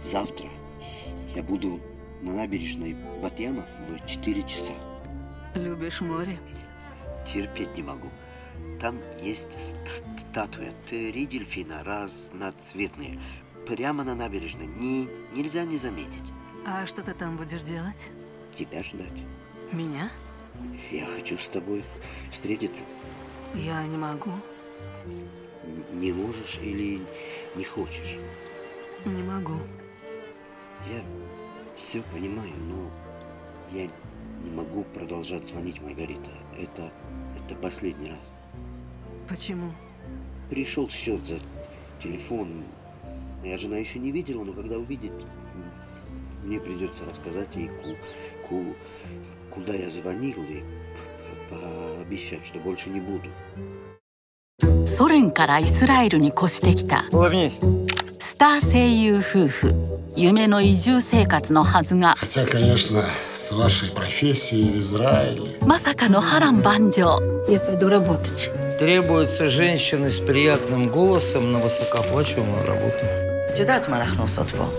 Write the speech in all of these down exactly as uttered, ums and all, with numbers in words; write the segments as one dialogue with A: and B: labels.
A: Завтра я буду на набережной Батьянов в четыре часа.
B: Любишь море?
A: Терпеть не могу. Там есть статуя три дельфина разноцветные. Прямо на набережной. Не, нельзя не заметить.
B: А что ты там будешь делать?
A: Тебя ждать.
B: Меня?
A: Я хочу с тобой встретиться.
B: Я не могу.
A: Не можешь или не хочешь?
B: Не могу.
A: Я все понимаю, но я не могу продолжать звонить, Маргарита. Это, это последний раз.
B: Почему?
A: Пришел счет за телефон. Моя жена еще не видела, но когда увидит, мне придется рассказать ей, ку, ку, куда я звонил, и пообещать, что больше не буду.
C: ソ連からイスラエルに越してきたスター声優夫婦夢の移住生活のはずが
D: Хотя, конечно, с вашей профессией в Израиле.
C: まさかの波乱万丈
B: Я пойду работать.
E: Требуется женщина с приятным голосом на высокооплачиваемую работу.
C: את יודעת מה אנחנו עושות פה?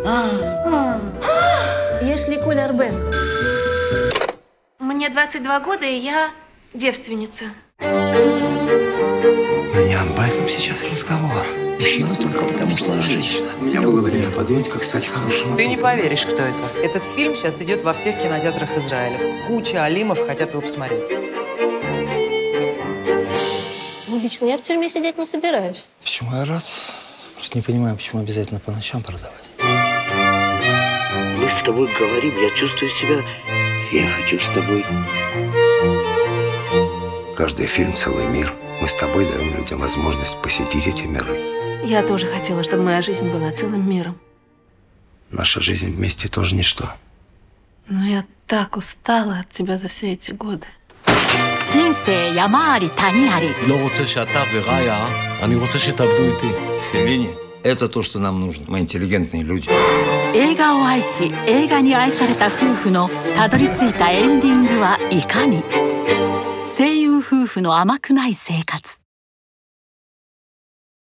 F: יש לי куль הרבה. Мне двадцать два года, и я девственница.
E: Не об этом сейчас разговор. Мужчина только потому, что она женщина. У меня было время подумать, как стать хорошим отцом.
G: Ты не поверишь, кто это. Этот фильм сейчас идет во всех кинотеатрах Израиля. Куча алимов хотят его посмотреть.
F: Ну, лично я в тюрьме сидеть не собираюсь.
E: Почему я рад? Просто не понимаю, почему обязательно по ночам продавать.
A: Мы с тобой говорим, я чувствую себя... Я хочу с тобой...
H: Каждый фильм — целый мир. Мы с тобой даем людям возможность посетить эти миры.
B: Я тоже хотела, чтобы моя жизнь была целым миром.
H: Наша жизнь вместе тоже ничто.
B: Но я так устала от тебя за все эти годы.
C: 人生山あり谷あり
I: לא רוצה שאתה וראיה, אני רוצה שתעבדו איתי.
E: Феллини — это то, что нам нужно. Мы интеллигентные люди.
C: 映画を愛し映画に愛された夫婦のたどり着いたエンディングはいかに声優夫婦の甘くない生活